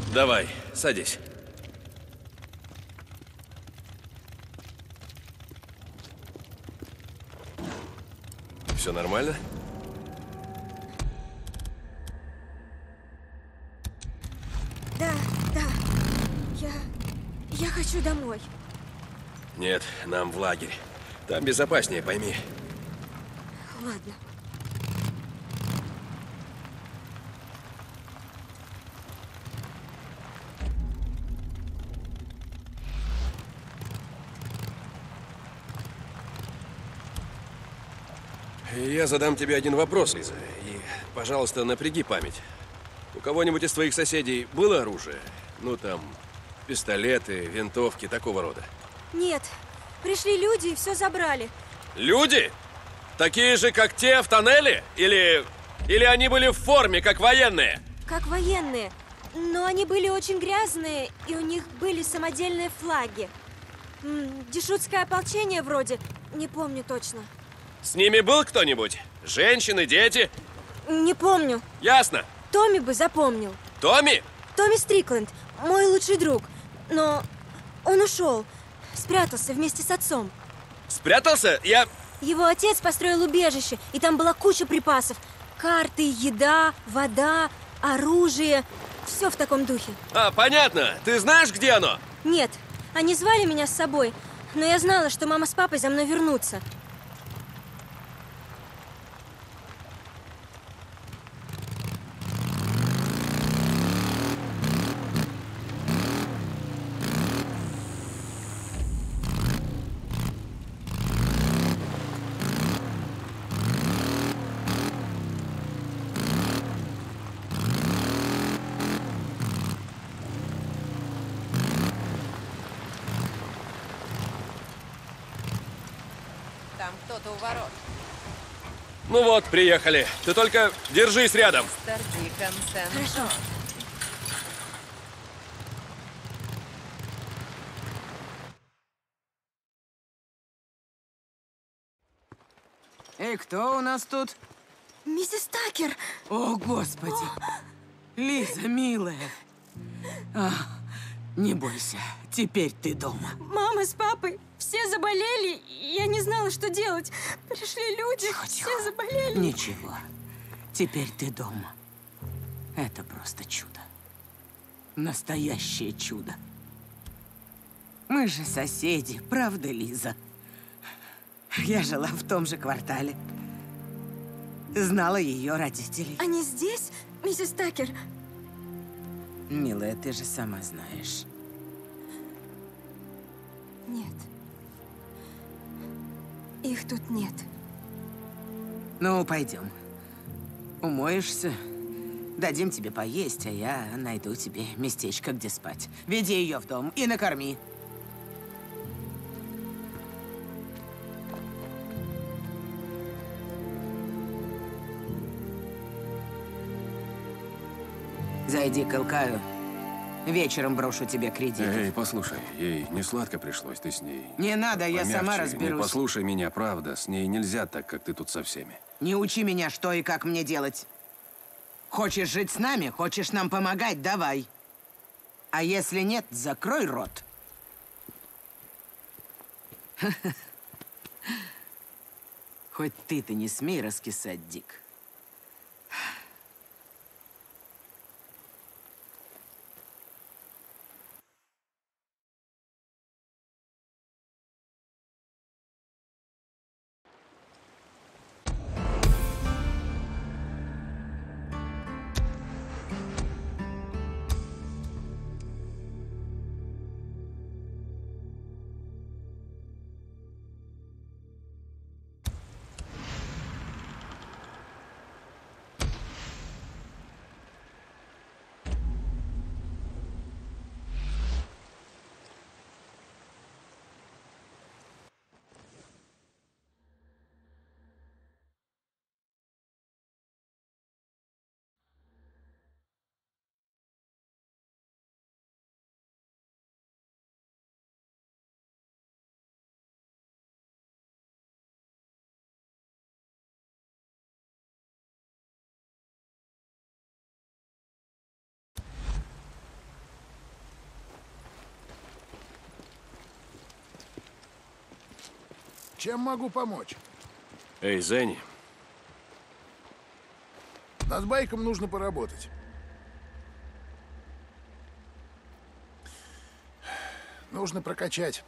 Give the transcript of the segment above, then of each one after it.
Давай, садись. Все нормально? Да. Я хочу домой. Нет, нам в лагерь. Там безопаснее, пойми. Ладно. Я задам тебе один вопрос, Лиза. И, пожалуйста, напряги память. У кого-нибудь из твоих соседей было оружие? Ну, там, пистолеты, винтовки, такого рода. Нет. Пришли люди и все забрали. Люди? Такие же, как те в тоннеле? Или они были в форме, как военные? Как военные. Но они были очень грязные, и у них были самодельные флаги. Дешутское ополчение вроде. Не помню точно. С ними был кто-нибудь? Женщины, дети? Не помню. Ясно. Томми бы запомнил. Томми? Томми Стрикленд, мой лучший друг. Но он ушел. Спрятался вместе с отцом. Спрятался? Его отец построил убежище, и там была куча припасов. Карты, еда, вода, оружие. Все в таком духе. А, понятно. Ты знаешь, где оно? Нет, они звали меня с собой, но я знала, что мама с папой за мной вернутся. Там кто-то у ворот. Ну вот, приехали. Ты только держись рядом. Мистер Диккенсен. Хорошо. Эй, кто у нас тут? Миссис Такер! О, Господи! Лиза, милая. Не бойся, теперь ты дома. Мама с папой все заболели, и я не знала, что делать. Пришли люди, Тихо. все заболели. Ничего, теперь ты дома. Это просто чудо. Настоящее чудо. Мы же соседи, правда, Лиза? Я жила в том же квартале. Знала ее родителей. Они здесь, миссис Такер? Милая, ты же сама знаешь. Нет. Их тут нет. Ну, пойдем. Умоешься, дадим тебе поесть, а я найду тебе местечко, где спать. Веди ее в дом и накорми. Зайди к Илкаю. Вечером брошу тебе кредит. Эй, послушай, ей не сладко пришлось, ты с ней. Не надо, я помягче. сама разберусь. Не, послушай меня, правда, с ней нельзя так, как ты тут со всеми. Не учи меня, что и как мне делать. Хочешь жить с нами, хочешь нам помогать, давай. А если нет, закрой рот. Хоть ты-то не смей раскисать, Дик. Чем могу помочь? Эй, Зенни, Над байком нужно поработать. Нужно прокачать.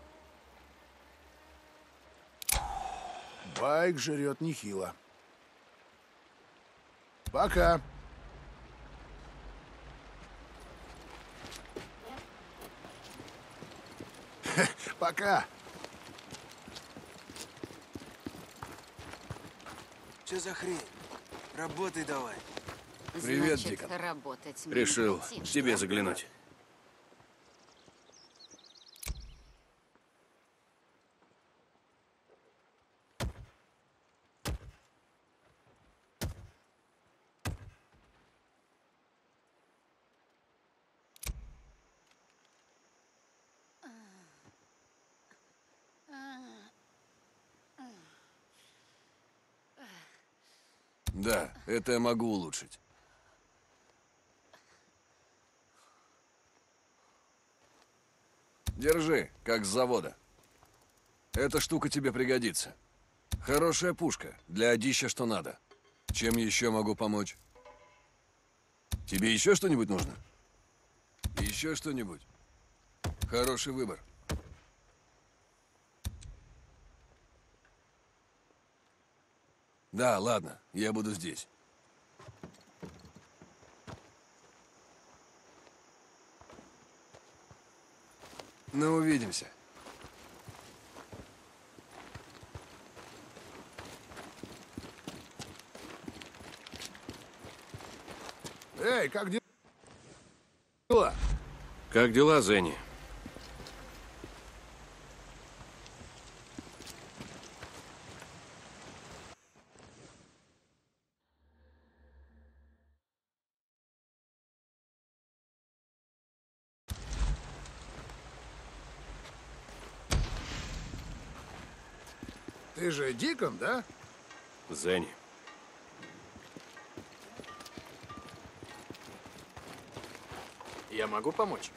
Байк жрет нехило. Пока. Пока. Что за хрень? Работай давай. Привет, Значит, Дикон. работать мне решил не к идти, тебе что? заглянуть. Да, это я могу улучшить. Держи, как с завода. Эта штука тебе пригодится. Хорошая пушка, для одища что надо. Чем еще могу помочь? Тебе еще что-нибудь нужно? Еще что-нибудь? Хороший выбор. Да, ладно, я буду здесь. Ну, увидимся. Эй, как дела? Как дела, Зенни? Ты же Дикон, да? Зенни. Я могу помочь?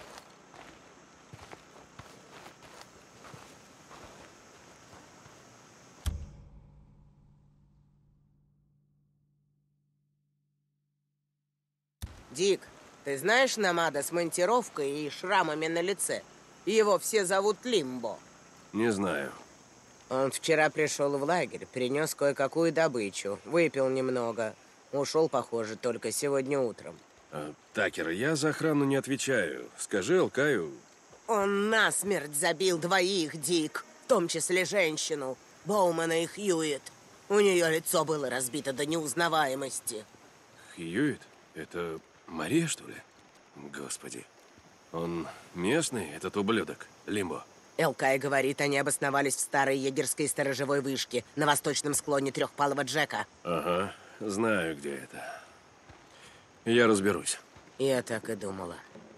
Дик, ты знаешь Намада с монтировкой и шрамами на лице? Его все зовут Лимбо. Не знаю. Он вчера пришел в лагерь, принес кое-какую добычу, выпил немного. Ушел, похоже, только сегодня утром. Такер, я за охрану не отвечаю. Скажи Алкаю. Он насмерть забил двоих, Дик, в том числе женщину, Боумана и Хьюит. У нее лицо было разбито до неузнаваемости. Хьюит? Это Мария, что ли? Господи. Он местный, этот ублюдок, Лимбо? Элкай говорит, они обосновались в старой егерской сторожевой вышке на восточном склоне Трехпалого Джека. Ага, знаю, где это. Я разберусь. Я так и думала.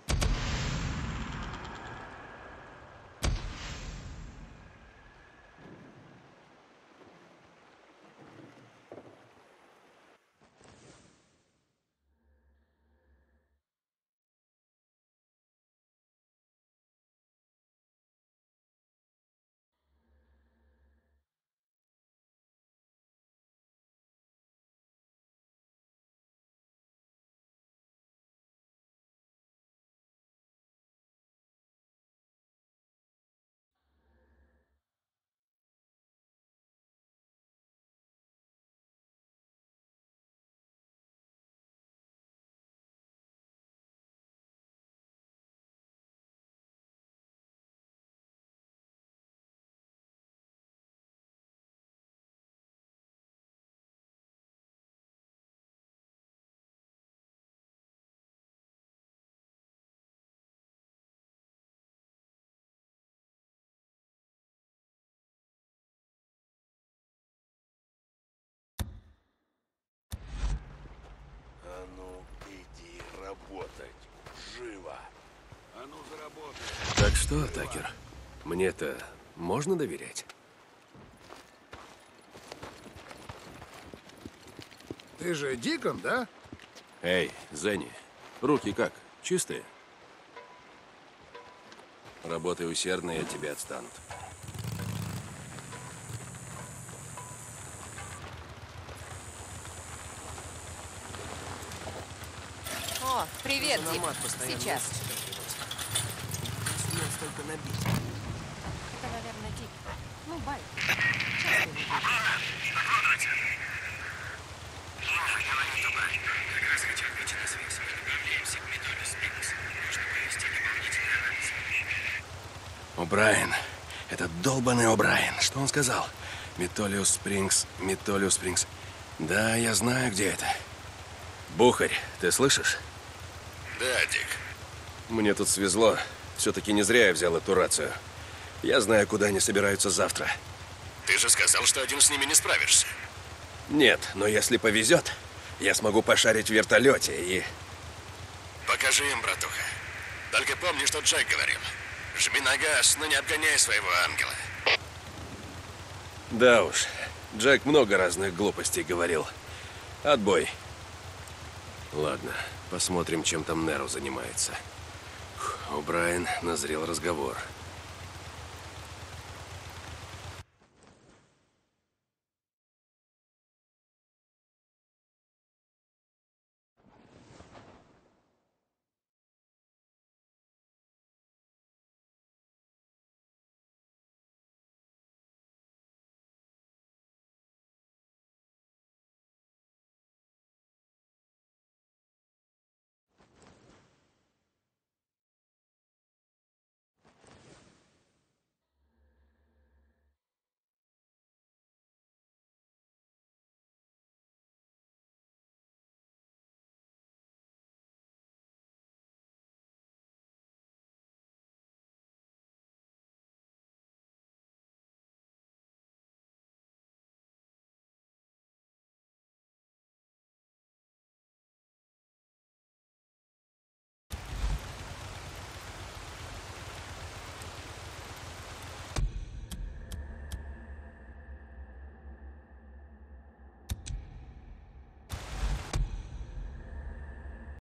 А ну, иди работать. Живо. А ну, заработай. Так что, Такер, мне-то можно доверять? Ты же Дикон, да? Эй, Зенни, руки как? Чистые? Работай усердно, и от тебя отстанут. Привет, Дик. Сейчас. Это, наверное, Дик. Ну, бай. О'Брайен. Этот долбаный О'Брайен. Что он сказал? Метолиус Спрингс, Метолиус Спрингс. Да, я знаю, где это. Бухарь, ты слышишь? Да, Дик. Мне тут свезло. Все-таки не зря я взял эту рацию. Я знаю, куда они собираются завтра. Ты же сказал, что один с ними не справишься. Нет, но если повезет, я смогу пошарить в вертолете и... Покажи им, братуха. Только помни, что Джек говорил. Жми на газ, но не обгоняй своего ангела. Да уж, Джек много разных глупостей говорил. Отбой. Ладно, посмотрим, чем там Неро занимается. О'Брайен, назрел разговор.